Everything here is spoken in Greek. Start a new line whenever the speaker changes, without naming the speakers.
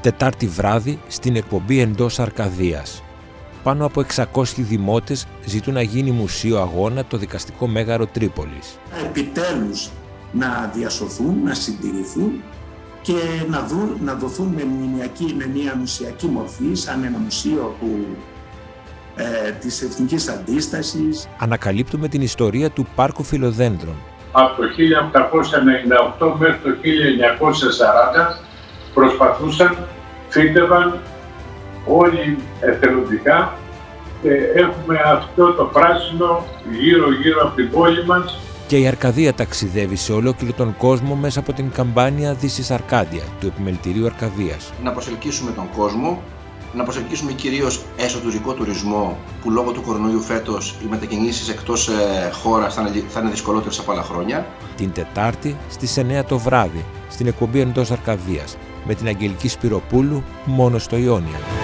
Τετάρτη βράδυ στην εκπομπή «Εντός Αρκαδίας». Πάνω από 600 δημότες ζητούν να γίνει μουσείο αγώνα το δικαστικό μέγαρο Τρίπολης.
Επιτέλους να διασωθούν, να συντηρηθούν και να δοθούν με μια μουσιακή μορφή, σαν ένα μουσείο της Εθνικής Αντίστασης.
Ανακαλύπτουμε την ιστορία του Πάρκου Φιλοδένδρων.
Από το 1898 μέχρι το 1940 προσπαθούσαν, φύτευαν όλοι εθελοντικά και έχουμε αυτό το πράσινο γύρω από την πόλη μας.
Και η Αρκαδία ταξιδεύει σε ολόκληρο τον κόσμο μέσα από την καμπάνια This is Arcadia του Επιμελητηρίου Αρκαδίας.
Να προσελκύσουμε τον κόσμο, να προσελκύσουμε κυρίως εσωτερικό τουρισμό, που λόγω του κορονοϊού φέτος οι μετακινήσεις εκτός χώρας θα είναι δυσκολότερες από άλλα χρόνια.
Την Τετάρτη στις 9 το βράδυ στην εκπομπή «Εντός Αρκαδίας» με την Αγγελική Σπυροπούλου μόνο στο Ιόνια.